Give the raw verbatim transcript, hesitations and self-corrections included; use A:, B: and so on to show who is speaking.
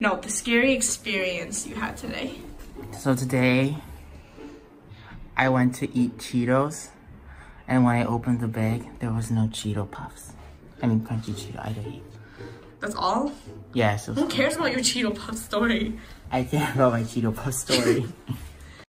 A: No, the scary experience you had today.
B: So today, I went to eat Cheetos, and when I opened the bag, there was no Cheeto Puffs. I mean, crunchy Cheeto, I don't eat.
A: That's all?
B: Yeah, so
A: Who cares about your Cheeto Puff story?
B: I care about my Cheeto Puff story.